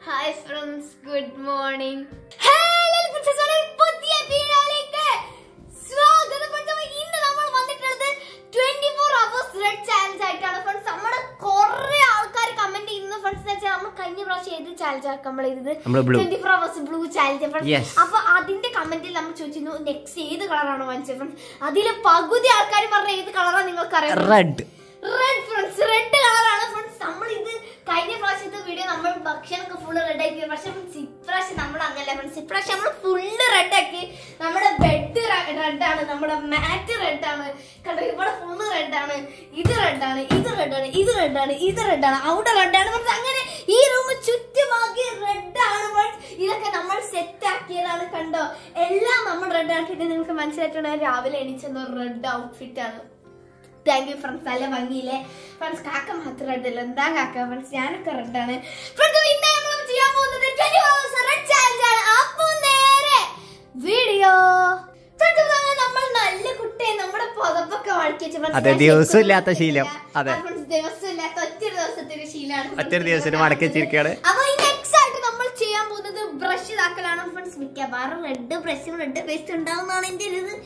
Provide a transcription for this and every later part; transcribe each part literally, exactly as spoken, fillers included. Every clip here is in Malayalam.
Hi friends, good morning. Hello, പുതിയ വീഡിയോയിലേക്ക് സ്വാഗതം. ഇന്ന് നമ്മൾ വന്നിട്ടുള്ളത് twenty-four hours red challenge ആയിട്ടാണ് ഫ്രണ്ട്സ്. നമ്മുടെ കുറേ ആൾക്കാർ കമന്റ് ചെയ്യുന്നു ഫ്രണ്ട്സ്. വെച്ചാൽ നമ്മൾ കഴിഞ്ഞ പ്രാവശ്യം ഏത് ചാലഞ്ച് ആക്കാൻ നമ്മൾ ചെയ്തത് twenty-four hours blue challenge friends. അപ്പൊ അതിന്റെ കമന്റിൽ നമ്മൾ ചോദിച്ചിരുന്നു നെക്സ്റ്റ് ഏത് കളറാണോ വാങ്ങിച്ചത് ഫ്രണ്ട്സ്. അതിൽ പകുതി ആൾക്കാർ പറഞ്ഞ ഏത് കളറാണ് നിങ്ങൾക്ക് അറിയാം? റെഡ് റെഡ് ഫ്രണ്ട്സ്, റെഡ് കളറാണ് ഫ്രണ്ട്സ്. നമ്മൾ ഇത് കഴിഞ്ഞ പ്രാവശ്യത്തെ വീഡിയോ നമ്മൾ ഭക്ഷണമൊക്കെ ഫുള്ള് റെഡ് ആക്കി. പക്ഷെ ഇപ്രാവശ്യം നമ്മൾ അങ്ങനല്ല ഫ്രണ്ട്സ്. ഇപ്രാവശ്യം നമ്മൾ ഫുള്ള് റെഡ് ആക്കി. നമ്മുടെ ബെഡ് റെഡാണ്, നമ്മുടെ മാറ്റ് റെഡാണ്, കണ്ടോ ഇവിടെ ഫുള്ള് റെഡാണ്, ഇത് റെഡാണ്, ഇത് റെഡാണ്, ഇത് റെഡാണ്, ഇത് റെഡാണ്, അവിടെ റെഡാണ് ഫ്രണ്ട്സ്. അങ്ങനെ ഈ റൂം ചുറ്റുമാക്കി റെഡാണ് ഫ്രണ്ട്സ്. ഇതൊക്കെ നമ്മൾ സെറ്റ് ആക്കിയതാണ്, കണ്ടോ എല്ലാം നമ്മൾ റെഡ് ആക്കിയിട്ട് നിങ്ങൾക്ക് മനസ്സിലായിട്ടുണ്ടെങ്കിൽ രാവിലെ എണീച്ചെന്തോ റെഡ് ഔട്ട്ഫിറ്റ് ആണ്. താങ്ക് യു ഫ്രണ്ട്സ്, നല്ല ഭംഗിയില്ലേ ഫ്രണ്ട്സ്. കാക്ക മാത്രം റെഡല്ല, എന്താ കാക്ക ഫ്രണ്ട്സ്, ഞാനൊക്കെ റെഡാണ് ഫ്രണ്ട്സ്. ഇന്ന് നമ്മൾ ചെയ്യാൻ പോകുന്നത് twenty hours റെഡ് ചാലഞ്ച് ആണ്. അപ്പൊ നേരെ വീഡിയോ. നമ്മൾ നല്ല കുട്ടിയെ നമ്മുടെ പുതപ്പൊക്കെ മടക്കി വെച്ച ദിവസം ഇല്ലാത്ത ശീലം, അതെ ദിവസം ഇല്ലാത്ത ഒറ്റ ദിവസത്തിന്റെ ശീലമാണ്, ഒറ്റ ദിവസം മടക്കി വെച്ചിരിക്കുകയാണ്. അപ്പൊ ഈ നെക്സ്റ്റ് ആയിട്ട് നമ്മൾ ചെയ്യാൻ പോകുന്നത് ബ്രഷ് ഇതാക്കലാണ് ഫ്രണ്ട്സ്. മിക്കവാറും റെഡ് ബ്രഷും റെഡ് പേസ്റ്റ് ഉണ്ടാവുന്നതാണ് എന്റെ ഒരു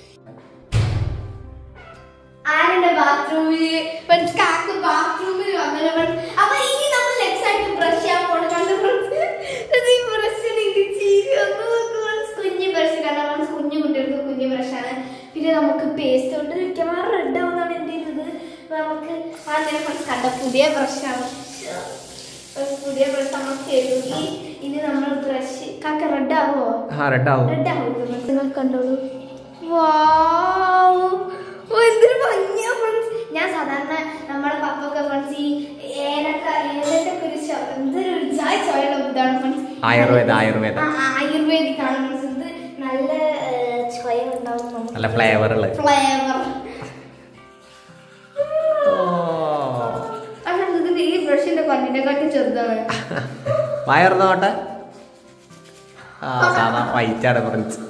ആരുടെ ബാത്റൂമില് കാക്ക് ബാത്റൂമിൽ വന്നത്. അപ്പൊ ഇനി നമ്മൾ നെക്സ്റ്റ് ആയിട്ട് ബ്രഷ് ചെയ്യാൻ പോകണം. കണ്ട ഫ്രണ്ട്സ്, ഈ ബ്രഷ് കുഞ്ഞു ബ്രഷ് കണ്ട ഫ്രണ്ട്സ്, കുഞ്ഞു കുട്ടികൾക്ക് കുഞ്ഞു ബ്രഷാണ്. പിന്നെ നമുക്ക് പേസ്റ്റ് കൊണ്ട് മിക്കവാറും റെഡ് ആവുന്നതാണ് എന്റെ ഇത്. നമുക്ക് അങ്ങനെ ഫ്രണ്ട്സ് കണ്ട പുതിയ ബ്രഷാണ്, പുതിയ ബ്രഷ് നമ്മൾ കഴുകി. ഇനി നമ്മൾ ബ്രഷ് കാക്ക റെഡ് ആവോ? റെഡ് ആവും റെഡ് ആവും നിങ്ങൾ കണ്ടോളൂ. വാവ്, എന്തൊരു ഭംഗിയാ ഫ്രണ്ട്സ്. ഞാൻ സാധാരണ നമ്മുടെ പപ്പൊക്കെ ഫ്രണ്ട്സ് ഈ ഏലക്ക ഏലക്ക കുരിശോ എന്തൊരു ജായ് ചോയുള്ള ഇതാണ് ഫ്രണ്ട്സ്. ആയുർവേദ ആയുർവേദ ആയുർവേദിക് ആണ് ഫ്രണ്ട്സ്. ഇത് നല്ല ചോയ ഉണ്ടാവും, നല്ല ഫ്ലേവർ ഉള്ള ഫ്ലേവർ. ഇതിന്റെ ഈ ബ്രഷിന്റെ പല്ലിനെക്കാട്ടി ചെറുതാണ്. വയറുന്നോട്ടെ വൈറ്റാണ് ഫ്രണ്ട്സ്.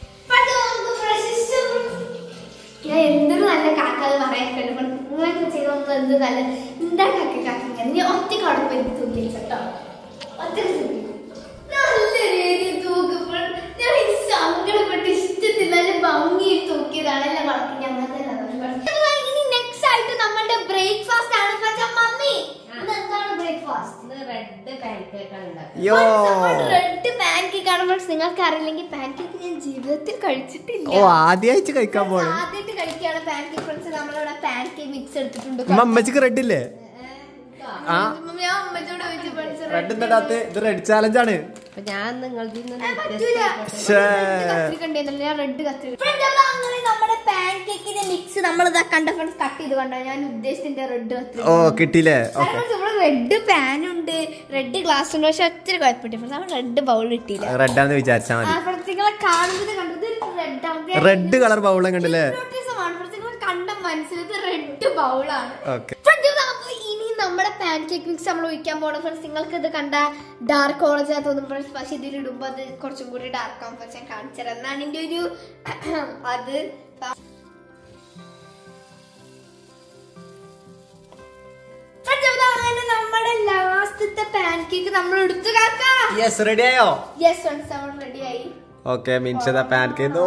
എന്തൊരു നല്ല കാക്ക പറയാൻ ഇങ്ങനെയൊക്കെ ചെയ്തോണ്ട് എന്ത് നല്ല എന്താ കാക്ക കാക്ക ഞാൻ ഒറ്റ കടപ്പ് എനിക്ക് തൂക്കി കേട്ടോ. ഒറ്റ നല്ല രീതി തൂക്കപ്പോൾ ഞാൻ സങ്കടപ്പെട്ട് ഇഷ്ടത്തിൽ നല്ല ഭംഗിയിൽ തൂക്കിയതാണ് എല്ലാം വളർത്തി. ഞങ്ങൾക്ക് ഇനി നെക്സ്റ്റ് ആയിട്ട് നമ്മളുടെ ബ്രേക്ക്ഫാസ്റ്റ് ആണ്. മമ്മി എന്താണ് ബ്രേക്ക്ഫാസ്റ്റ്? റെഡ് പാൻകേക്ക് ആണ്. റെഡ് പാൻകേക്ക് ആണ് ഫ്രണ്ട്സ്. നിങ്ങൾക്ക് അറിയില്ലെങ്കിൽ പാൻകേക്ക് ഞാൻ ജീവിതത്തിൽ കഴിച്ചിട്ടില്ല. ഓ ആദ്യമായിട്ട് കഴിക്കാൻ പോണേ, ആദ്യമായിട്ട് കഴിക്കാണ് പാൻകേക്ക് ഫ്രണ്ട്സ്. നമ്മളിവിടെ പാൻകേക്ക് മിക്സ് എടുത്തിട്ടുണ്ട്. അമ്മച്ചിക്ക് റെഡ് ഇല്ലേ? റെഡ് എന്താ റെഡ് ചാലഞ്ച് ആണ്. ഞാൻ നമ്മുടെ പാൻകേക്കിന്റെ മിക്സ് നമ്മൾ കണ്ട ഫ്രണ്ട്സ് കട്ട് ചെയ്ത് കണ്ടോ. ഞാൻ ഉദ്ദേശിച്ച റെഡ് കത്തി ഓ കിട്ടിയില്ലേ? റെഡ് പാനുണ്ട്, റെഡ് ഗ്ലാസ് ഉണ്ട്, പക്ഷെ ഒത്തിരി കുഴപ്പമില്ല. റെഡ് ബൗൾ കിട്ടിയില്ല. റെഡാന്ന് വിചാരിച്ചാൽ മതി. കാണുന്നത് കണ്ടത് റെഡ് റെഡ് കളർ ബൗളും കണ്ടില്ലേ? കണ്ട മനസ്സിലത് റെഡ് ബൗളാണ്. ഇനി നമ്മുടെ പാൻകേക്ക് മിക്സ് നമ്മൾ ഒഴിക്കാൻ പോകണം ഫ്രണ്ട്സ്. നിങ്ങൾക്ക് ഇത് കണ്ട ഡാർക്ക് ഓറഞ്ച് ആ തോന്നും ഫ്രണ്ട്സ്, പക്ഷെ ഇതിൽ ഇടുമ്പോ അത് കുറച്ചും കൂടി ഡാർക്ക് ആവും. പക്ഷെ ഞാൻ കാണിച്ചത് എന്നാണ് എന്റെ ഒരു അത്. നമ്മുടെ ലാസ്റ്റത്തെ പാൻകേക്ക് നമ്മൾ എടുത്തു കാക്കാം. യെസ് റെഡി ആയോ? യെസ് ഫ്രണ്ട്സ് നമ്മൾ റെഡി ആയി. ഓക്കെ മിൻഷദ പാൻകേക്ക്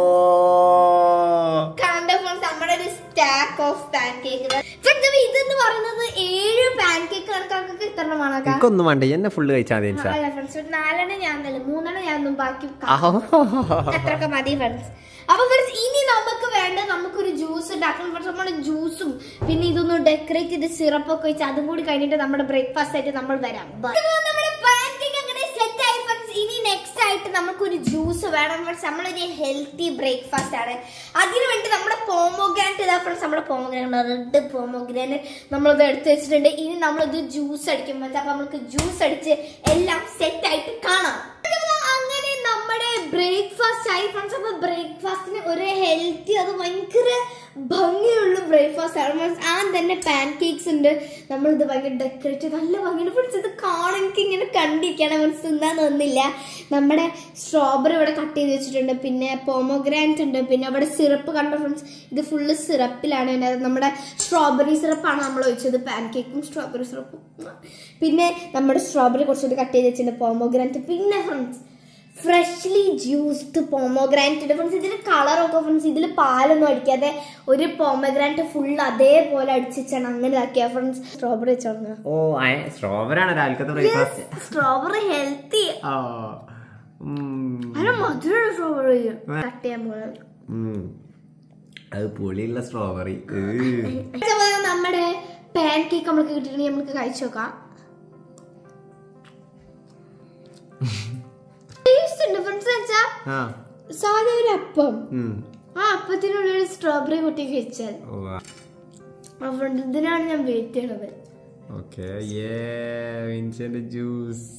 കണ്ട ഫ്രണ്ട്സ് നമ്മുടെ ഒരു സ്റ്റാക്ക് ഓഫ് പാൻകേക്ക്. ഇതെന്ന് പറയുന്നത് ഏഴ് പാൻകേക്ക് കണക്കാർക്ക് ഇത്രമാണ്. എനിക്കൊന്നും വേണ്ട, എന്നെ ഫുള്ള് കഴിച്ചാൽ മതി. നാലെണ്ണം ഞാൻ തന്നെ, മൂന്നെണ്ണം ഞാൻ ബാക്കി അത്രയൊക്കെ മതി ഫ്രണ്ട്സ്. അപ്പൊ ഫ്രണ്ട്സ് ഇനി നമുക്ക് വേണ്ട നമുക്കൊരു ജ്യൂസ് ഉണ്ടാക്കണം ഫ്രണ്ട്സ്. നമ്മുടെ ജ്യൂസും പിന്നെ ഇതൊന്ന് ഡെക്കറേറ്റ് ചെയ്ത് സിറപ്പൊക്കെ വെച്ച് അതും കൂടി കഴിഞ്ഞിട്ട് നമ്മുടെ ബ്രേക്ക്ഫാസ്റ്റ് ആയിട്ട് നമ്മൾ വരാം. നമ്മുടെ പാൻകേക്ക് അങ്ങനെ സെറ്റ് ആയി ഫ്രണ്ട്സ്. ഇനി നെക്സ്റ്റ് ആയിട്ട് നമുക്കൊരു ജ്യൂസ് വേണം ഫ്രണ്ട്സ്. നമ്മളൊരു ഹെൽത്തി ബ്രേക്ക്ഫാസ്റ്റ് ആണ്. അതിനു വേണ്ടി നമ്മുടെ പോമോഗ്രാനറ്റ് ഇതാ ഫ്രണ്ട്സ്. നമ്മുടെ പോമോഗ്രാനറ്റ് റെഡ് പോമോഗ്രാനറ്റ് നമ്മളിത് എടുത്ത് വെച്ചിട്ടുണ്ട്. ഇനി നമ്മളിത് ജ്യൂസ് അടിക്കും ഫ്രണ്ട്സ്. അപ്പൊ നമുക്ക് ജ്യൂസ് അടിച്ച് എല്ലാം സെറ്റ് ആയിട്ട് കാണാം. അങ്ങനെ നമ്മുടെ ബ്രേക്ക്ഫാസ്റ്റ് ആയി ഫ്രണ്ട്സ്. അപ്പൊ ബ്രേക്ക്ഫാസ്റ്റിന് ഒരു ഹെൽത്തി അത് ഭയങ്കര ഭംഗിയുള്ള ബ്രേക്ക്ഫാസ്റ്റ് ആണ്. ആദ്യം തന്നെ പാൻ കേക്ക്സ് ഉണ്ട്. നമ്മളിത് ഭയങ്കര ഡെക്കറേറ്റ് നല്ല ഭംഗിയുണ്ട് ഫ്രണ്ട്സ്. ഇത് കാണാൻ എനിക്ക് ഇങ്ങനെ കണ്ടിരിക്കണം മനസ്സ് തിന്നാൻ തോന്നില്ല. നമ്മുടെ സ്ട്രോബെറി ഇവിടെ കട്ട് ചെയ്ത് വെച്ചിട്ടുണ്ട്. പിന്നെ പോമോഗ്രാനറ്റ് ഉണ്ട്. പിന്നെ അവിടെ സിറപ്പ് കണ്ട ഫ്രണ്ട്സ്, ഇത് ഫുള്ള് സിറപ്പിലാണ്. നമ്മുടെ സ്ട്രോബെറി സിറപ്പാണ് നമ്മൾ ഒഴിച്ചത്, പാൻ കേക്കും സ്ട്രോബെറി സിറപ്പും. പിന്നെ നമ്മുടെ സ്ട്രോബെറി കുറച്ചുകൂടി കട്ട് ചെയ്ത് വെച്ചിട്ടുണ്ട്, പോമോഗ്രാനറ്റ്. പിന്നെ ഫ്രണ്ട്സ് ഫ്രഷ്ലി ജ്യൂസ്ഡ് പോമോഗ്രാനറ്റ് ഉണ്ട് ഫ്രണ്ട്സ്. ഇതിന്റെ കളറൊക്കെ ഫ്രണ്ട്സ്, ഇതിൽ പാലൊന്നും അടിക്കാതെ ഒരു പോമോഗ്രാനറ്റ് ഫുൾ അതേപോലെ അടിച്ചാണ് അങ്ങനെ ഇതാക്കിയ ഫ്രണ്ട്സ്. സ്ട്രോബെറി വെച്ചോളൂ. ഓ സ്ട്രോബെറി ആണ് രാവിലത്തെ ബ്രേക്ക്ഫാസ്റ്റ്. സ്ട്രോബെറി ഹെൽത്തി, മധുരമുള്ള സ്ട്രോബെറി കട്ട് ചെയ്യാൻ പോകുന്നത്. അത് പുളിയുള്ള സ്ട്രോബെറി. നമ്മുടെ പാൻ കേക്ക് നമ്മൾക്ക് കിട്ടിയിട്ടുണ്ടെങ്കിൽ നമുക്ക് കഴിച്ചു നോക്കാം. സാധാ ഒരു അപ്പം, ആ അപ്പത്തിനുള്ളിൽ സ്ട്രോബെറി കുട്ടി കഴിച്ചാൽ ഇതിനാണ് ഞാൻ വെയിറ്റ് ചെയ്യണത്. ജ്യൂസ്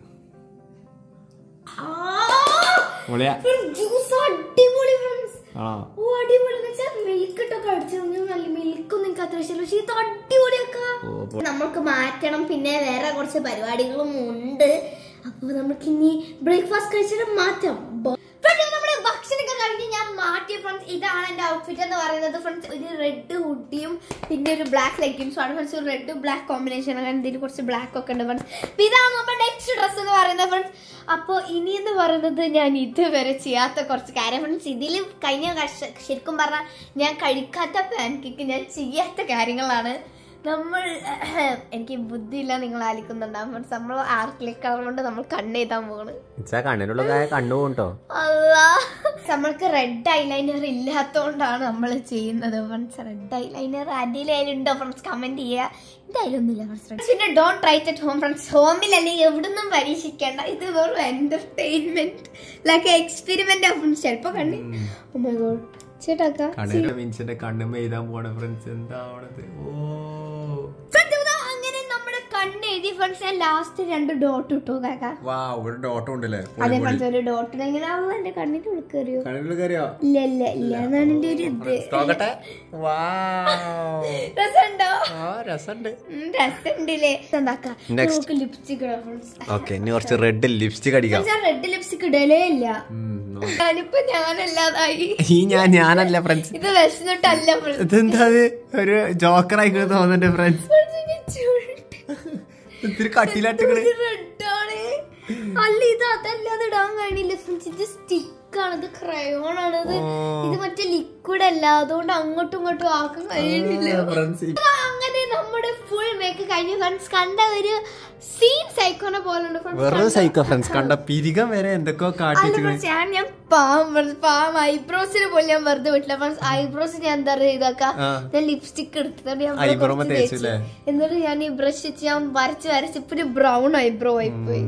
അടിപൊളി ഫ്രണ്ട്സ്. ഓ അടിപൊളി മിൽക്ക് ഇട്ടൊക്കെ അടിച്ചു. നല്ല മിൽക്കൊന്നും എനിക്ക് അത്ര ഇഷ്ടമല്ല, പക്ഷെ ഇത് അടിപൊളിയാക്കാം. നമുക്ക് മാറ്റണം. പിന്നെ വേറെ കുറച്ച് പരിപാടികളും ഉണ്ട്. അപ്പൊ നമുക്ക് ഇനി ബ്രേക്ക്ഫാസ്റ്റ് കഴിച്ചിട്ട് മാറ്റാം. നമ്മുടെ ഭക്ഷണമൊക്കെ കഴിഞ്ഞ് ഞാൻ മാറ്റിയ ഫ്രണ്ട്സ്, ഇതാണ് എന്റെ ഔട്ട്ഫിറ്റ് എന്ന് പറയുന്നത് ഫ്രണ്ട്സ്. ഒരു റെഡ് ഹുഡിയും പിന്നെ ഒരു ബ്ലാക്ക് ലെഗിൻസും ആണ് ഫ്രണ്ട്സ്. ഒരു റെഡ് ബ്ലാക്ക് കോമ്പിനേഷൻ ആണ്. ഇതിന് കുറച്ച് ബ്ലാക്ക് ഒക്കെ ഉണ്ട് ഫ്രണ്ട്സ്. ഇതാണ് നമ്മുടെ നെക്സ്റ്റ് ഡ്രസ് എന്ന് പറയുന്നത് ഫ്രണ്ട്സ്. അപ്പോൾ ഇനി എന്ന് പറയുന്നത് ഞാൻ ഇതുവരെ ചെയ്യാത്ത കുറച്ച് കാര്യം ഫ്രണ്ട്സ്. ഇതിൽ കഴിഞ്ഞ ശരിക്കും പറഞ്ഞാൽ ഞാൻ കഴിക്കാത്ത പാൻ കേക്ക് ഞാൻ ചെയ്യാത്ത കാര്യങ്ങളാണ്. നമ്മൾ എനിക്ക് ബുദ്ധിയില്ല, നിങ്ങൾ ആലിക്കുന്നുണ്ടാവും ഫ്രണ്ട്സ്. നമ്മൾ ആർക്കിലിക് കളർ കൊണ്ട് നമ്മൾ കണ്ണ് എഴുതാൻ പോകണ്. നമ്മൾക്ക് റെഡ് ഐലൈനർ ഇല്ലാത്തോണ്ടാണ് നമ്മൾ ചെയ്യുന്നത് ഫ്രണ്ട്സ്. റെഡ് ഐലൈനർ ആദ്യം ഉണ്ടോ ഫ്രണ്ട്സ് കമന്റ് ചെയ്യുക. എന്തായാലും ഒന്നുമില്ല ഫ്രണ്ട്സ്. പിന്നെ don't try at home friends. ഹോമിൽ അല്ലെങ്കിൽ എവിടുന്നും പരീക്ഷിക്കേണ്ട. ഇത് വെറും എന്റർടൈൻമെന്റ് ലൈക്ക് എക്സ്പെരിമെന്റ് ഫ്രണ്ട്സ്. ചിലപ്പോ കണ്ണി ഓ മൈ ഗോഡ് ചേട്ടാ കണ്ണും എഴുതാൻ പോണ ഫ്രണ്ട്സ്. എന്താവണത്? അങ്ങനെ നമ്മുടെ കണ്ണ് എഴുതി ഫ്രണ്ട്സ്. ഞാൻ ലാസ്റ്റ് രണ്ട് ഡോട്ട് ഇട്ടു കാക്ക. ഒരു ഡോട്ട് ഉണ്ടല്ലേ? അതെ ഫ്രണ്ട്സ്, ഒരു ഡോട്ട് ഇങ്ങനെ എന്റെ കണ്ണിന്റെ ഉള്ളിൽ കയറിയോ? ഇല്ല ഇല്ല ഇല്ല എന്നാണ് എന്റെ ഒരു ഇത്. രസമുണ്ടോ? രസമുണ്ടല്ലേ? എന്താക്കാം ലിപ്സ്റ്റിക് ഇടാം ഫ്രണ്ട്സ്. റെഡ് ലിപ്സ്റ്റിക് അടിക്കാം. റെഡ് ലിപ്സ്റ്റിക് ഇടലേ ഇല്ല. ഞാനിപ്പോ ഞാനല്ലാതായി. ഈ ഞാൻ ഞാനല്ല ഫ്രണ്ട്സ്. ഇത് വിശന്നിട്ടല്ല ഫ്രണ്ട്സ്. ഇതെന്താ ഒരു ജോക്കറായി തോന്നുന്നുണ്ട് ഫ്രണ്ട്സ്. ഇത്തിരി കട്ടിലാട്ടുകള് റെഡാണ്. അല്ല ഇത് അതല്ലാതെ ഇടാൻ കഴിയില്ല ഫ്രണ്ട്സ്. ഇത് സ്റ്റിക്കാണ്, ഇത് ക്രയോൺ ആണ്. ഇത് ഇത് മറ്റേ ലിക്വിഡ് അല്ല, അതുകൊണ്ട് അങ്ങോട്ടും ഇങ്ങോട്ടും ആക്കാൻ കഴിയുന്നില്ല. അങ്ങനെ നമ്മുടെ ഫുൾ മേക്ക് കഴിഞ്ഞു ഫ്രണ്ട്സ്. കണ്ട ഒരു സീൻ സൈക്കോനെ പോലെ വെറും സൈക്കോ ഫ്രണ്ട്സ്. കണ്ട പിരികം വരെ എന്തൊക്കെയോ കാട്ടിട്ട് ഞാൻ ഞാൻ പാവം പാവം ഐബ്രോസിന് പോലും ഞാൻ വെറുതെ വിട്ടില്ല ഫ്രണ്ട്സ്. ഐബ്രോസ് ഞാൻ എന്താ ചെയ്താക്കാം, ഞാൻ ലിപ്സ്റ്റിക് എടുത്തിട്ട് ഞാൻ എന്നിട്ട് ഞാൻ ഈ ബ്രഷ് വെച്ച് ഞാൻ വരച്ച് വരച്ച് ഇപ്പൊ ഒരു ബ്രൗൺ ഐബ്രോ ആയിപ്പോയി.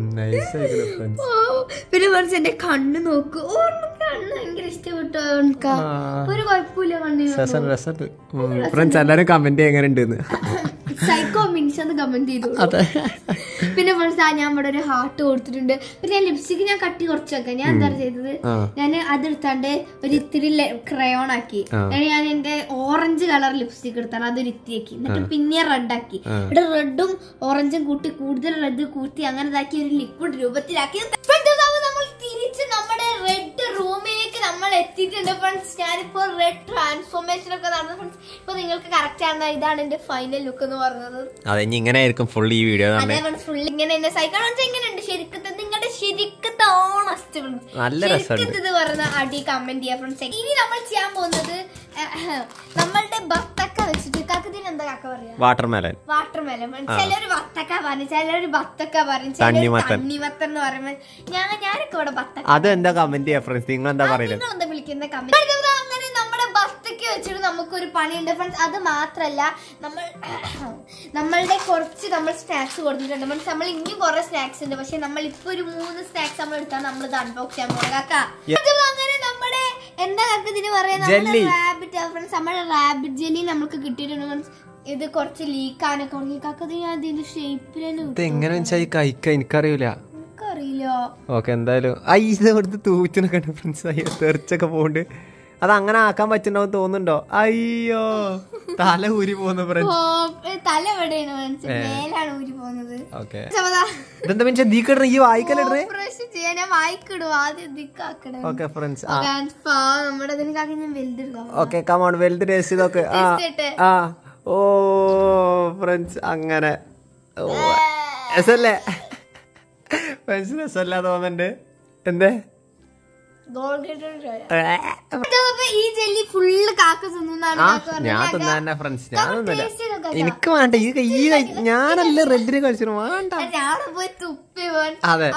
പിന്നെ ഫ്രണ്ട്സ് എന്റെ കണ്ണ് നോക്കൂ. ഓ കണ്ണ് ഭയങ്കര ഇഷ്ടപ്പെട്ടു. ഒരു കുഴപ്പമില്ല കണ്ണിന് ഫ്രണ്ട്സ്. എല്ലാരും കമന്റ് എങ്ങനെ ഉണ്ടെന്ന് സൈക്കോ മിൻസ് എന്ന് കമന്റ് ചെയ്തു. പിന്നെ ഫ്രണ്ട്സ് ഞാൻ ഇവിടെ ഒരു ഹാർട്ട് കൊടുത്തിട്ടുണ്ട്. പിന്നെ ഞാൻ ലിപ്സ്റ്റിക് ഞാൻ കട്ടി കുറച്ചൊക്കെ ഞാൻ എന്താ ചെയ്തത്, ഞാൻ അതെടുത്താണ്ട് ഒരു ഇത്തിരി ക്രയോൺ ആക്കി. ഞാൻ എന്റെ ഓറഞ്ച് കളർ ലിപ്സ്റ്റിക് എടുത്താണ് അതൊരു ഇത്തിയാക്കി. എന്നിട്ട് പിന്നെ റെഡ് ആക്കി. ഇവിടെ റെഡും ഓറഞ്ചും കൂട്ടി കൂടുതൽ റെഡ് കൂട്ടി അങ്ങനെ ഇതാക്കി ഒരു ലിക്വിഡ് രൂപത്തിലാക്കി. നമ്മൾ തിരിച്ച് നമ്മുടെ റെഡ് റൂമിലേക്ക് നമ്മൾ എത്തിയിട്ടുണ്ട് ഫ്രണ്ട്സ്. ഞാനിപ്പോ റെഡ് ട്രാൻസ്ഫോർമേഷൻ ഒക്കെ നടന്നു ഫ്രണ്ട്സ്. ഇപ്പൊ നിങ്ങൾക്ക് കറക്റ്റ് ആണ്. ഇതാണ് എന്റെ ഫൈനൽ ലുക്ക് എന്ന് പറഞ്ഞത്. ഇങ്ങനെ ആയിരിക്കും ഫുൾ ഈ വീഡിയോ. ഫുൾ ഇങ്ങനെ എന്നെ സൈക്കിൾ എങ്ങനെയുണ്ട് ശരിക്കത്തെ നിങ്ങളുടെ ശരിക്കത്തെ ഓണസ്റ്റ് ഫ്രണ്ട്സ്. ഇത് പറഞ്ഞ അടി കമന്റ് ചെയ്യാം ഫ്രണ്ട്സ്. ഇനി നമ്മൾ ചെയ്യാൻ പോകുന്നത് നമ്മളുടെ ബത്തക്ക വെച്ചിട്ട് കാക്കത്തിന് എന്താ കാക്ക പറയാ? വാട്ടർമെലൻ. വാട്ടർമെലൻ. ചിലര് ബത്തക്ക പറഞ്ഞു, ചിലര് ബത്തക്ക പറഞ്ഞു, തണ്ണിമത്തൻ എന്ന് പറയുമ്പോ ഞാൻ ഞാനൊക്കെ ഇവിടെ ബത്തക്ക. അതെന്താ കമന്റ് ചെയ്യാ ഫ്രണ്ട്സ്? നിങ്ങൾ എന്താ പറയുന്നത്? നിങ്ങൾ എന്താ വിളിക്കുന്ന കമന്റ്? അങ്ങനെ നമ്മുടെ ബത്തക്ക വെച്ചിട്ട് നമുക്കൊരു പണിയുണ്ട് ഫ്രണ്ട്സ്. അത് മാത്രല്ല നമ്മൾ നമ്മളുടെ കുറച്ച് നമ്മൾ സ്നാക്സ് കൊടുത്തിട്ടുണ്ട് ഫ്രണ്ട്സ്. നമ്മൾ ഇനിയും കുറെ സ്നാക്സ് ഉണ്ട്. പക്ഷെ നമ്മൾ ഇപ്പൊ ഒരു മൂന്ന് സ്നാക്സ് നമ്മൾ എടുത്താൽ നമ്മൾ ഇത് അൺബോക്സ് ചെയ്യാൻ പോകും കാക്ക. അങ്ങനെ നമ്മുടെ എന്താ കാക്ക ഇതിന് പറയാ, നമ്മുടെ റാബിറ്റ് ഫ്രണ്ട്സ്. നമ്മുടെ റാബിറ്റ് ജെല്ലി നമുക്ക് കിട്ടിയിട്ടുണ്ട് ഫ്രണ്ട്സ്. ഇത് കുറച്ച് ലീക്കാനൊക്കെ തുടങ്ങി കാക്ക. ഞാൻ അതിന്റെ ഷേപ്പിൽ എങ്ങനെ കഴിക്കാൻ എനിക്കറിയില്ല. എനിക്കറിയില്ല. ഓക്കെ എന്തായാലും ഇത് കൊടുത്ത് തൂച്ചിനൊക്കെ ഫ്രണ്ട്സ് തെറിച്ചൊക്കെ പോണ്ട്. അത് അങ്ങനെ ആക്കാൻ പറ്റുന്നുണ്ടോ തോന്നുന്നുണ്ടോ? അയ്യോ തല ഊരി പോകുന്നു ഫ്രണ്ട്സ്. തല മേലാണ് ഊരി പോകുന്നത്. ഓക്കെ ഇതെന്താ മനുഷ്യ ദീക്കിടണ ഈ വായിക്കലിടേ? ഓക്കെ ഫ്രണ്ട്സ് ഓക്കെ കമോൺ വലുത് ടേസ്റ്റ് ചെയ്തൊക്കെ. ആ ആ ഓ ഫ്രണ്ട്സ് അങ്ങനെ രസല്ലേ ഫ്രണ്ട്സ്? രസമല്ല തോന്നുന്നുണ്ട്. എന്തേ ഈ ജെല്ലി ഫുള്ള് കാക്ക ഞാൻ തിന്നാ ഫ്രണ്ട്സ്. ഞാനൊന്നുമില്ല എനിക്ക് വേണ്ട. ഈ ഈ ഞാനല്ല റെഡിന് കളിച്ചു വേണ്ട. അതെ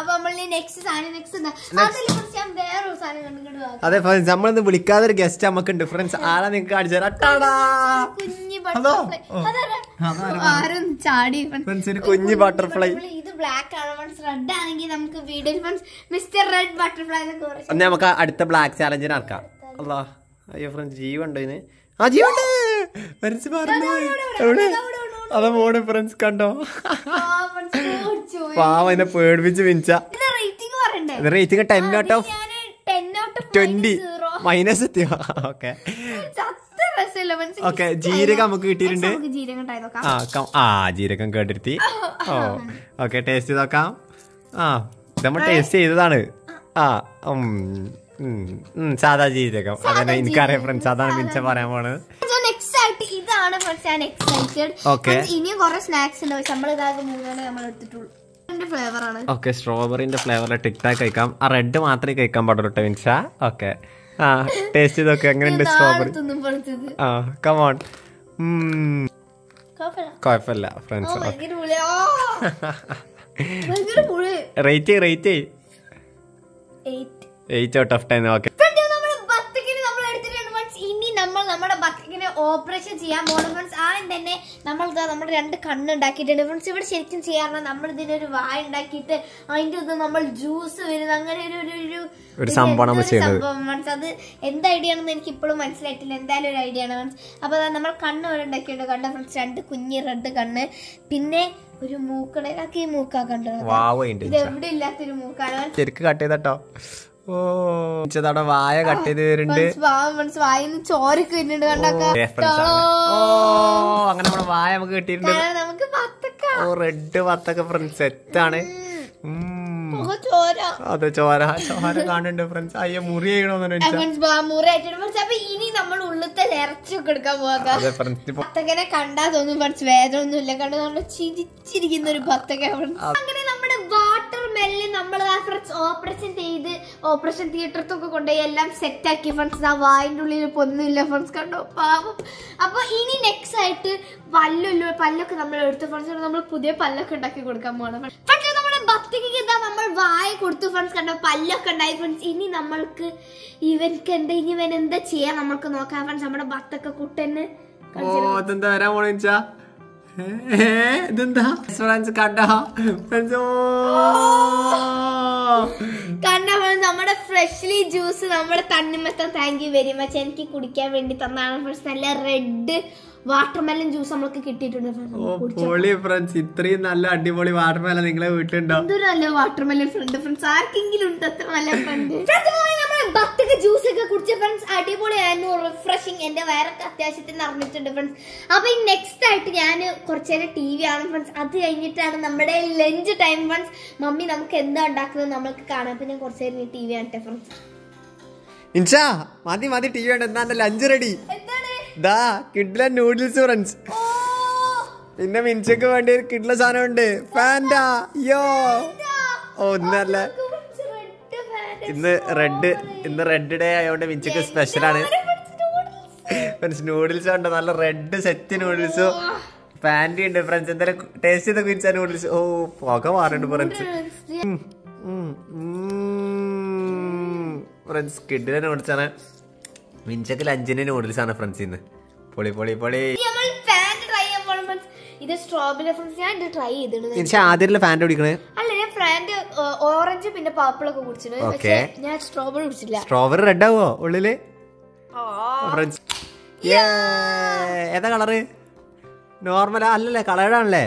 അതെ ഫ്രണ്ട്സ് നമ്മളിന്ന് വിളിക്കാതൊരു ഗസ്റ്റ് നമുക്കുണ്ട് ഫ്രണ്ട്സ്. ആരാ നിങ്ങക്ക് കാണിച്ചു തരാം. കുഞ്ഞു ബട്ടർഫ്ലൈ. ഇത് ബ്ലാക്ക് ആണ് ഫ്രണ്ട്സ്. റെഡ് ആണെങ്കിൽ നമുക്ക് video friends mister red butterfly നമുക്ക് അടുത്ത ബ്ലാക്ക് ചാലഞ്ചിന് നടക്കാം. അല്ലാ അയ്യോ ഫ്രണ്ട്സ് ജീവുണ്ടോ ഇതിന്? ആ ജീവുണ്ട് ഫ്രണ്ട്സ്. പറഞ്ഞു അതാ പോണ് ഫ്രണ്ട്സ്. കണ്ടോ പാവ എന്നെ പേടിപ്പിച്ച് മിനിച്ച. Rating ten out of twenty minus എത്തിയോ? ഓക്കെ ഓക്കെ ജീരകം നമുക്ക് കിട്ടിയിട്ടുണ്ട്. ആ ജീരകം കേട്ടിരുത്തി. ഓ ഓക്കെ ടേസ്റ്റ് നോക്കാം. ആ നമ്മൾ ടേസ്റ്റ് ചെയ്തതാണ്. ആ സാധാ ജീരകം അതന്നെ എനിക്കറിയാം ഫ്രണ്ട്സ്. അതാണ് മിനിച്ച പറയാൻ പോണത്. ഇതാണ് ഞാൻ എക്സൈറ്റഡ്. ഓക്കെ ഇനിയും കുറെ സ്നാക്സ് ഉണ്ട്. നമ്മൾ ഇതാകെ മൂന്നാണ് നമ്മൾ എടുത്തിട്ടുള്ളൂ. ഫ്ലേവർ ആണ്. ഓക്കെ സ്ട്രോബെറിന്റെ ഫ്ലേവറിലെ ടിക് ടാക്ക് കഴിക്കാം. ആ റെഡ് മാത്രമേ കഴിക്കാൻ പാടുള്ളൂ മിനിച്ച. ഓക്കെ ആ ടേസ്റ്റ് ചെയ്തൊക്കെ എങ്ങനെയുണ്ട് സ്ട്രോബെറി? ആ കമോൺ. കുഴപ്പമില്ല friends. Rate rate eight out of ten. Okay ഇനി നമ്മൾ നമ്മുടെ ബക്കറ്റിനെ ഓപ്പറേഷൻ ചെയ്യാൻ പോകണം ഫ്രണ്ട്സ്. ആദ്യം തന്നെ നമ്മൾ നമ്മൾ രണ്ട് കണ്ണ് ഉണ്ടാക്കിയിട്ടുണ്ട് ഫ്രണ്ട്സ്. ഇവിടെ ശരിക്കും ചെയ്യാറുണ്ട് നമ്മൾ ഇതിനൊരു വായ ഉണ്ടാക്കിയിട്ട് അതിൻ്റെ ഇത് നമ്മൾ ജ്യൂസ് വരുന്നത് അങ്ങനെ ഒരു ഒരു സംഭവം ഫ്രണ്ട്സ്. അത് എന്ത് ഐഡിയ ആണെന്ന് എനിക്ക് ഇപ്പോഴും മനസ്സിലായിട്ടില്ല. എന്തായാലും ഒരു ഐഡിയ ആണ് ഫ്രണ്ട്സ്. അപ്പൊ നമ്മൾ കണ്ണ് വരെ ഉണ്ടാക്കിയിട്ടുണ്ട്. കണ്ട ഫ്രണ്ട്സ് രണ്ട് കുഞ്ഞി റെഡ് കണ്ണ്. പിന്നെ ഒരു മൂക്കടയിലാക്കി ഈ മൂക്കാ കണ്ടത്. ഇത് എവിടെ ഇല്ലാത്തൊരു മൂക്കാണ്. ശരിക്കും കട്ട് ചെയ്തോ. ഓ വായ കട്ട് ചെയ്ത് വരുന്നുണ്ട്. വായിന്ന് ചോരക്ക് വരുന്നുണ്ട്. കണ്ടോ അങ്ങനെ നമ്മുടെ വായ നമുക്ക് കിട്ടിയിട്ടുണ്ട്. നമുക്ക് ബത്തക്ക. ഓ റെഡ് ബത്തക്ക ഫ്രണ്ട്സ് സെറ്റാണ്. അതെ ചോര ചോര കാണുന്നുണ്ട് ഫ്രണ്ട്സ്. അയ്യോ മുറി ചെയ്യണമെന്ന്. അപ്പൊ ഇനി നമ്മൾ ഉള്ളത്തെ ഇറച്ചിയൊക്കെ എടുക്കാൻ പോകാം. ബത്തക്കനെ കണ്ടാ തോന്നും ഫ്രണ്ട്സ് വേദന ഒന്നും ഇല്ല. കണ്ടു നമ്മൾ ചിരിച്ചിരിക്കുന്ന ഒരു ബത്തക്ക. അങ്ങനെ നമ്മുടെ വാട്ടർ മെല്ലൻ നമ്മൾ ഓപ്പറേഷൻ ചെയ്ത് ഓപ്പറേഷൻ തിയേറ്ററിലൊക്കെ കൊണ്ടുപോയി എല്ലാം സെറ്റ് ആക്കി ഫ്രണ്ട്സ്. ആ വായിന്റെ ഉള്ളിൽ പൊന്നില്ല ഫ്രണ്ട്സ്. കണ്ടോ പാവം. അപ്പൊ ഇനി നെക്സ്റ്റ് ആയിട്ട് പല്ലുള്ള പല്ലൊക്കെ നമ്മൾ എടുത്ത് ഫ്രണ്ട്സ് നമ്മൾ പുതിയ പല്ലൊക്കെ ഉണ്ടാക്കി കൊടുക്കാൻ പോകണം ഫ്രണ്ട്സ്. നമ്മുടെ ബത്തക്കയ്ക്ക് എന്താ നമ്മൾ വായ കൊടുത്തു ഫ്രണ്ട്സ്. കണ്ടോ പല്ലൊക്കെ ഉണ്ടായി ഫ്രണ്ട്സ്. ഇനി നമ്മൾക്ക് ഇവർക്ക് എന്താ ഇനി ഇവൻ എന്താ ചെയ്യാൻ നമ്മൾക്ക് നോക്കാം ഫ്രണ്ട്സ്. നമ്മുടെ ബത്തക്ക കുട്ടന് വരാൻ പോണ ഇതെന്താ ഫ്രണ്ട്സ് കണ്ടോ കണ്ട നമ്മുടെ ഫ്രഷ്ലി ജ്യൂസ് നമ്മുടെ തണ്ണിമത്തൻ. Thank you very much. എനിക്ക് കുടിക്കാൻ വേണ്ടി തന്നാണ് ഫ്രണ്ട്സ്. നല്ല റെഡ് വാട്ടർമെലൻ ജ്യൂസ് നമുക്ക് കിട്ടിയിട്ടുണ്ട്. ഇത്രയും നല്ല അടിപൊളി വാട്ടർമെലൻ നിങ്ങളെ വീട്ടിലുണ്ടോ? എന്തൊരു നല്ല വാട്ടർമെലൻ ഫ്രണ്ട് ഫ്രണ്ട്സ്. ആർക്കെങ്കിലും ഉണ്ട് അത്ര നല്ല ഫ്രണ്ട്. ബത്തക്ക ജ്യൂസ് ഒക്കെ കുടിച്ച ഫ്രണ്ട്സ് അടിപൊളിയായിരുന്നു. റിഫ്രഷിങ്. എന്റെ വയറൊക്കെ അത്യാവശ്യത്തിന് നിറഞ്ഞിട്ടുണ്ട് ഫ്രണ്ട്സ്. അപ്പൊ ഈ നെക്സ്റ്റ് ആയിട്ട് ഞാൻ കുറച്ചു നേരം ടി വി ആണ് ഫ്രണ്ട്സ്. അത് കഴിഞ്ഞിട്ടാണ് നമ്മുടെ ലഞ്ച് ടൈം ഫ്രണ്ട്സ്. മമ്മി നമുക്ക് എന്താ ഉണ്ടാക്കുന്നത് നമ്മൾക്ക് കാണാം. അപ്പൊ ഞാൻ കുറച്ചു നേരം ടി വി ആണ്ടെ ഫ്രണ്ട്സ്. ഇൻഷാ മതി മതി ടി വി ഉണ്ട്. എന്താ ലഞ്ച് റെഡി? ദാ കിഡ്ല നൂഡിൽസ് ഫ്രണ്ട്സ്. പിന്നെ മിൻചക്ക് വേണ്ടി ഒരു കിഡ്ല സാധനം ഉണ്ട്. ഫാൻഡാ യോ ഒന്നല്ല ഇന്ന് റെഡ് ഇന്ന് റെഡ് ഡേ ആയതുകൊണ്ട് മിൻചക്ക് സ്പെഷ്യലാണ് ഫ്രണ്ട്സ്. നൂഡിൽസ് ഉണ്ട് നല്ല റെഡ് സെറ്റ് നൂഡിൽസ്. ഫാൻഡി ഉണ്ട് ഫ്രണ്ട്സ്. എന്തായാലും ടേസ്റ്റ് ചെയ്ത മിൻച്ച നൂഡിൽസ്. ഓ പുക മാറുണ്ട് ഫ്രണ്ട്സ്. ഫ്രണ്ട്സ് കിഡ്ല നൂഡിൽസ് ആണ്. മിൻചക്ക് ലഞ്ചിന്റെ നൂഡിൽസ് ആണ് ഫ്രണ്ട്സ് ഇന്ന്. പൊളി പൊളി പൊളി. ഇത് സ്ട്രോബെറി ഫ്രണ്ട്സ് ഞാൻ ഇത് ട്രൈ ചെയ്തിട്ടുണ്ട്. ആദ്യം ഫാൻഡ് കുടിക്കണേ അല്ല ഞാൻ ഫ്രാൻഡ് ഓറഞ്ച് പിന്നെ പർപ്പിൾ ഒക്കെ കുടിച്ചിട്ടുണ്ട്. ഞാൻ സ്ട്രോബെറി കുടിച്ചില്ല. സ്ട്രോബെറി റെഡ് ആവോ ഉള്ളില്? ഏതാ കളറ്? നോർമൽ അല്ലല്ലേ കളറാണല്ലേ?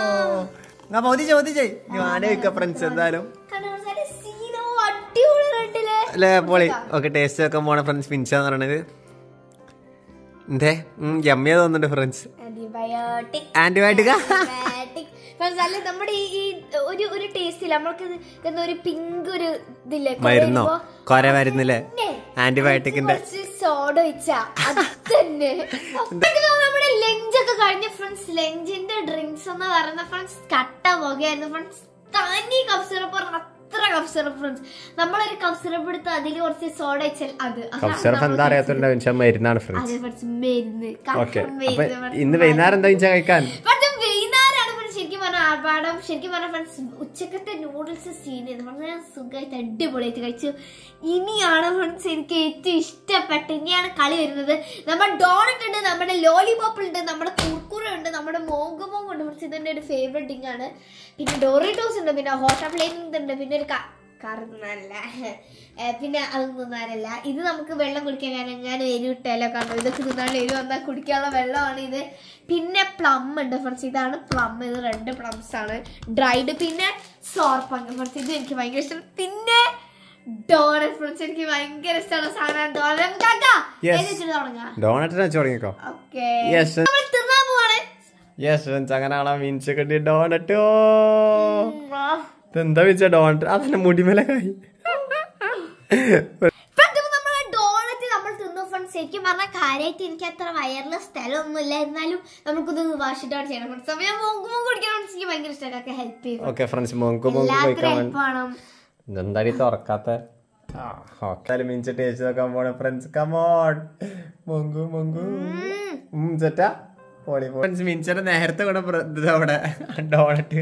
മോദി ചോദിച്ചേ ഞാനേ ഫ്രണ്ട്സ്. എന്തായാലും അടിപൊളി അല്ലേ പൊളി. ഓക്കെ ടേസ്റ്റ് വെക്കാൻ പോണ ഫ്രണ്ട്സ് മിൻസാന്ന് പറയണത് എന്തേ യമ്മിയാ തോന്നുന്നുണ്ട് ഫ്രണ്ട്സ്. ആന്റിബയോട്ടിക് ആന്റിബയോട്ടിക്കാ അല്ല നമ്മുടെ ഈ ഒരു ഒരു ടേസ്റ്റ് ഇല്ല നമ്മൾക്ക് ഒരു പിങ്ക് ഒരു ഇതില്ലേ മരുന്നോ കൊര മരുന്നില്ലേ ആന്റിബയോട്ടിക്കിന്റെ സോഡ വെച്ചാ അത് തന്നെ. നമ്മുടെ ലഞ്ചൊക്കെ കഴിഞ്ഞ ഫ്രണ്ട്സ് ലഞ്ചിന്റെ ഡ്രിങ്ക്സ് എന്ന് പറയുന്ന ഫ്രണ്ട്സ് കട്ട പോകുകയായിരുന്നു ഫ്രണ്ട്സ്. തനി കഫ് സിറപ്പ് അത്ര കഫ് സിറപ്പ് ഫ്രണ്ട്സ്. നമ്മളൊരു കഫ് സിറപ്പ് എടുത്ത് അതിൽ കുറച്ച് സോഡ വെച്ചാൽ അത് എന്താ അറിയാത്ത മരുന്നാണ് ഫ്രണ്ട്സ്. മരുന്ന് ഇന്ന് വൈകുന്നേരം എന്താ കഴിക്കാൻ ശരിക്കും പറഞ്ഞാൽ ആർഭാടം. ശരിക്കും പറഞ്ഞ ഫ്രണ്ട്സ് ഉച്ചക്കത്തെ നൂഡിൽസ് സീൻ ചെയ്ത് പറഞ്ഞാൽ സുഖമായിട്ട് അടിപൊളിയായിട്ട് കഴിച്ചു. ഇനിയാണ് ഫ്രണ്ട്സ് എനിക്ക് ഏറ്റവും ഇഷ്ടപ്പെട്ട ഇനിയാണ് കളി വരുന്നത്. നമ്മുടെ ഡോണറ്റ് ഉണ്ട്, നമ്മുടെ ലോലിപോപ്പ് ഉണ്ട്, നമ്മുടെ കുർക്കുറ ഉണ്ട്, നമ്മുടെ മോങ്ക് മോങ്ക് ഉണ്ട് ഫ്രണ്ട്സ്. ഇതെന്റെ ഒരു ഫേവറേറ്റ് ഡിങ് ആണ്. പിന്നെ ഡോറിറ്റോസ് ഉണ്ട്, പിന്നെ ഹോട്ട് പ്ലെയിൻ ഉണ്ട്, പിന്നെ ഒരു കറുന്നല്ല പിന്നെ അതൊന്നും തിന്നാനല്ല. ഇത് നമുക്ക് വെള്ളം കുടിക്കാൻ കാരണം ഞാൻ എരിവിട്ടല്ലോ കാണും. ഇതൊക്കെ തിന്നാണ്ട് എരിവ് വന്നാൽ കുടിക്കാനുള്ള വെള്ളമാണ് ഇത്. പിന്നെ പ്ലം ഉണ്ട് ഫ്രണ്ട്സ്. ഇതാണ് പ്ലം. ഇത് രണ്ട് പ്ലംസ് ആണ് ഡ്രൈഡ്. പിന്നെ സോർപ്പങ്ങ ഫ്രണ്ട്സ്. ഇത് എനിക്ക് ഭയങ്കര ഇഷ്ടം. പിന്നെ ഡോണറ്റ് ഫ്രണ്ട്സ് എനിക്ക് ഭയങ്കര ഇഷ്ടമുള്ള സാധനമാണ് ഡോണറ്റ്. തിന്നാൻ പോവാണ്. ഡോണറ്റ് എന്താ വെച്ചാ ഡോണറ്റ് അതന്നെ മുടിമേലായി ഡോണറ്റ് നമ്മൾ തിന്നു ഫ്രണ്ട്സ്. ശരിക്കും പറഞ്ഞാൽ കാര്യമായിട്ട് എനിക്ക് അത്ര വയറിലെ സ്ഥലമൊന്നുമില്ല, എന്നാലും നമുക്കിത് വാഷിട്ടാണ് ചെയ്യണം. സമയം മോങ്ക് മോങ്ക് കുടിക്കാൻ എനിക്ക് ഭയങ്കര ഇഷ്ടമൊക്കെ ഹെൽപ്പ് ചെയ്യും. ഓക്കെ ഫ്രണ്ട്സ് മോങ്ക് മോങ്ക് കഴിക്കണം. എന്തായാലും തുറക്കാത്ത മിനിച്ച് ടേസ്റ്റ് നോക്കാൻ പോണ ഫ്രണ്ട്സ്. കമോൺ മോങ്കു മോങ്കു സെറ്റാ പോളി ഫ്രണ്ട്സ്. മിനിച്ചയുടെ നേരത്തെ കൂടെ അവിടെ ഡോണറ്റ്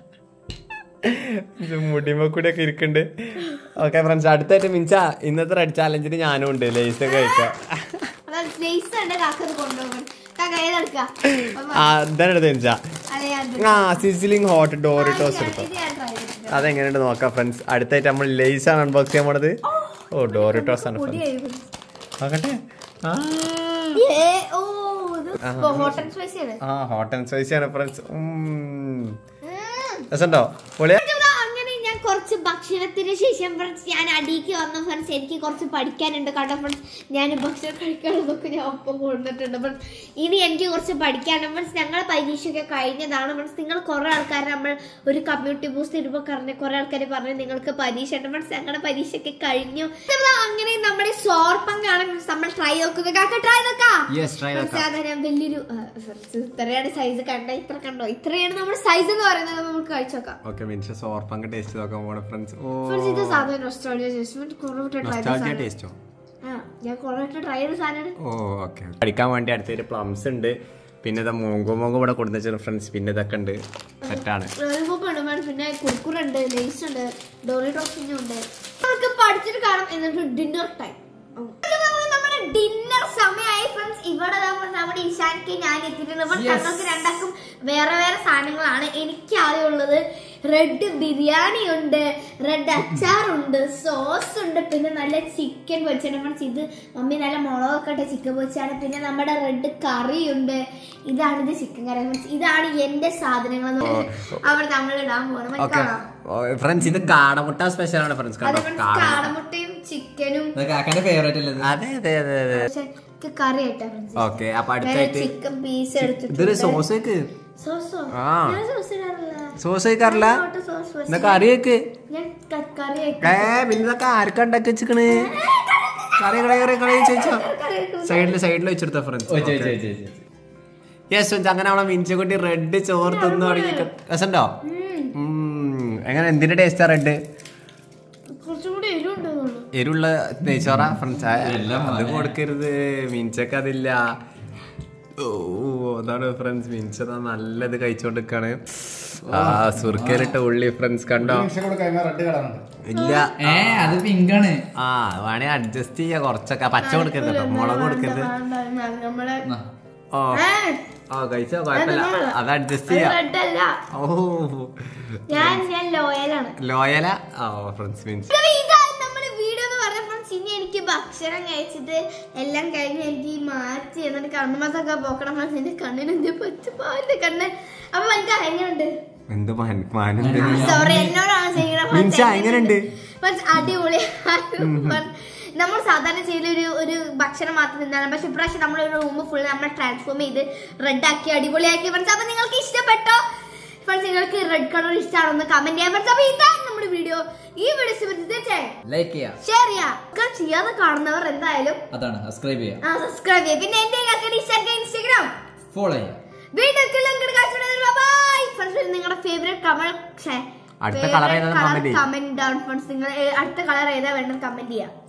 മുടിമ കൂടെ ഒക്കെ ഇരിക്കുന്നുണ്ട്. ഓക്കെ ഫ്രണ്ട്സ് അടുത്തായിട്ട് മിൻസ ഇന്നത്തെ റെഡ് ചാലഞ്ചിന് ഞാനും ഉണ്ട് ലേസ് ഒക്കെ കഴിക്കാം. ആ സിസിലിംഗ് ഹോട്ട് ഡോറിറ്റോസ് എടുത്തോ. അതെങ്ങനെയുണ്ട് നോക്കാം ഫ്രണ്ട്സ്. അടുത്തായിട്ട് നമ്മൾ ലേസ് ആണ് അൺബോക്സ് ചെയ്യാൻ പോണത്. ഓ ഡോറിറ്റോസ് ആണ് നോക്കട്ടെ. ആ ഹോട്ട് ആൻഡ് സ്പൈസി ആണ് ഫ്രണ്ട്സ്. രസമുണ്ടോ പൊളിയാ? അങ്ങനെ ഞാൻ കുറച്ച് ഭക്ഷണത്തിന് ശേഷം ഫ്രണ്ട്സ് ഞാൻ അടിക്ക് വന്ന ഫ്രണ്ട്സ് എനിക്ക് കുറച്ച് പഠിക്കാനുണ്ട് കേട്ടോ ഫ്രണ്ട്സ്. ഞാൻ ഭക്ഷണം കഴിക്കാനുള്ളതൊക്കെ ഞാൻ ഒപ്പം കൊണ്ടുവന്നിട്ടുണ്ട് ഫ്രണ്ട്സ്. ഇനി എനിക്ക് കുറച്ച് പഠിക്കാനുണ്ട് ഫ്രണ്ട്സ്. ഞങ്ങളെ പരീക്ഷയൊക്കെ കഴിഞ്ഞതാണ് ഫ്രണ്ട്സ്. നിങ്ങൾ കുറെ ആൾക്കാർ നമ്മൾ ഒരു കമ്മ്യൂണിറ്റി ബൂസ്റ്റ് ഇടുമ്പോൾ പറഞ്ഞ കുറെ ആൾക്കാർ പറഞ്ഞു നിങ്ങൾക്ക് പരീക്ഷ ഉണ്ട് ഫ്രണ്ട്സ്. ഞങ്ങളുടെ പരീക്ഷയൊക്കെ കഴിഞ്ഞു. അങ്ങനെ നമ്മുടെ സോർപ്പങ്ങാണ് നമ്മൾ ട്രൈ നോക്കുന്നത്. ട്രൈ നോക്കാം. വലിയൊരു ഇത്രയാണ് സൈസ്. കണ്ട ഇത്ര കണ്ടോ ഇത്രയാണ് നമ്മുടെ സൈസ് എന്ന് പറയുന്നത്. നമുക്ക് കഴിച്ചു നോക്കാം. ടേസ്റ്റ് നോക്കാൻ പോണ ഫ്രണ്ട്സ്. ഇത് സാധാരണ നോസ്റ്റാൾജിയ ടേസ്റ്റ്. ഞാൻ കുറെ ട്രൈ ചെയ്ത സാധനമാണ്. ഓ ഓക്കെ കഴിക്കാൻ വേണ്ടി അടുത്തൊരു പ്ലംസ് ഉണ്ട്. പിന്നെ മോങ്കോ മോങ്കോ ഇവിടെ കൊടുത്ത ഫ്രണ്ട്സ്. പിന്നെ ഇതൊക്കെ ഉണ്ട് സെറ്റാണ്. പിന്നെ കുർക്കുറ ഉണ്ട്, ലേസ് ഉണ്ട്, ഡോറിറ്റോസ് ഉണ്ട്. നമുക്ക് പഠിച്ചിട്ട് കാണാം. എന്നിട്ട് ഡിന്നർ ടൈം. നമ്മുടെ ഡിന്നർ സമയമായി ഫ്രണ്ട്സ്. ഇവിടെ നമ്മുടെ ഇഷാനിക്ക് ഞാൻ എത്തിയിട്ടുണ്ട്. ഞങ്ങൾക്ക് രണ്ടാക്കും വേറെ വേറെ സാധനങ്ങളാണ്. എനിക്ക് ആദ്യം ഉള്ളത് റെഡ് ബിരിയാണി ഉണ്ട്, റെഡ് അച്ചാറുണ്ട്, സോസ് ഉണ്ട്, പിന്നെ നല്ല ചിക്കൻ പൊരിച്ചാണ് ഫ്രണ്ട്സ്. ഇത് മമ്മി നല്ല മുളകൊക്കെ ഇട്ട ചിക്കൻ പൊരിച്ചാണ്. പിന്നെ നമ്മുടെ റെഡ് കറി ഉണ്ട്. ഇതാണിത് ചിക്കൻ കറി ഫ്രണ്ട്സ്. ഇതാണ് എന്റെ സാധനങ്ങൾ. അവിടെ നമ്മൾ ഇടാൻ പോകണം ഫ്രണ്ട്സ്. ഇത് കാടമുട്ട സ്പെഷ്യൽ ആണ് ഫ്രണ്ട്സ്. കാടമുട്ടയും ചിക്കനും കറി ആയിട്ടാ ഫ്രണ്ട്സ്. ഓക്കെ അപ്പൊ അടുത്തായിട്ട് ചിക്കൻ പീസ് എടുത്തിട്ട് സോസ് സോസോ സോസ് കഴിക്കാറില്ല. കറി വെക്ക്. ഏ പിന്നെ ഇതൊക്കെ ആർക്കാ ഉണ്ടാക്കി വെച്ചിക്കണ്? കറി കറി കറി കറി ചോദിച്ചോ. സൈഡില് സൈഡിൽ വെച്ചെടുത്ത ഫ്രണ്ട്സ്. യെസ് അങ്ങനെ നമ്മളെ മിൻചക്കുട്ടി റെഡ് ചോറ് തിന്നു തുടങ്ങി. രസമുണ്ടോ? എങ്ങനെ എന്തിന്റെ ടേസ്റ്റാ റെഡ്? എരുള്ള നെയ്ച്ചോറ ഫ്രണ്ട്സ്. അത് കൊടുക്കരുത് മിൻചക്ക് അതില്ല. ഓ അതാണ് ഫ്രണ്ട്സ്. മിൻചത നല്ലത് കഴിച്ചോണ്ടിരിക്കാണ്. ആ സുർക്കയിലിട്ട ഉള്ളി ഫ്രണ്ട്സ് കണ്ടോ? ഇല്ല അത് പിങ്കാണ്. ആ വേണേ അഡ്ജസ്റ്റ് ചെയ്യാ കുറച്ചൊക്കെ. പച്ച കൊടുക്കരുത് കേട്ടോ, മുളക് കൊടുക്കരുത്. ഓ ആ കഴിച്ചോ കുഴപ്പമില്ല. അത് അഡ്ജസ്റ്റ് ചെയ്യാ. ഓ ലോയല. ഓ ഫ്രണ്ട്സ് മീൻസ് ഇനി എനിക്ക് ഭക്ഷണം കഴിച്ചിട്ട് എല്ലാം കഴിഞ്ഞ് എനിക്ക് മാറ്റി എന്നിട്ട് കണ്ണുമത്തൊക്കെ പോക്കണം. എന്റെ കണ്ണിന് എന്ത് പറ്റുമ്പോ എന്റെ കണ്ണ്. അപ്പൊ എനിക്ക് എങ്ങനെയുണ്ട്? എന്ത് സോറി എന്നോടാണ് എങ്ങനെയുണ്ട്? അടിപൊളി. നമ്മൾ സാധാരണ ചെയ്ത ഒരു ഒരു ഭക്ഷണം മാത്രം തിന്നാണ്, പക്ഷെ ഇപ്രാവശ്യം നമ്മൾ ഒരു റൂം ഫുൾ നമ്മൾ ട്രാൻസ്ഫോം ചെയ്ത് റെഡ് ആക്കി അടിപൊളിയാക്കി ഫ്രണ്ട്സ്. അപ്പൊ നിങ്ങൾക്ക് ഇഷ്ടപ്പെട്ടോ ഫ്രണ്ട്സ്? നിങ്ങൾക്ക് റെഡ് കളർ ഇഷ്ടമാണെന്ന് കമന്റ് ചെയ്യാം ഫ്രണ്ട്സ്. അപ്പൊ ഇതാണ് നമ്മുടെ വീഡിയോ. ഈ വീഡിയോ തീർച്ചയായും ലൈക്ക് ചെയ്യാം, ഷെയർ ചെയ്യാം. ചെയ്യാതെ കാണുന്നവർ എന്തായാലും അതാണ് സബ്സ്ക്രൈബ് ചെയ്യാം, സബ്സ്ക്രൈബ് ചെയ്യാം. പിന്നെ എന്റെ ഇൻസ്റ്റാഗ്രാം ഫോളോ ചെയ്യാം. വീഡിയോ നിങ്ങളുടെ favourite comment comment down friends. നിങ്ങൾ അടുത്ത കളർ ഏതാ വേണ്ടത് കമന്റ് ചെയ്യാം.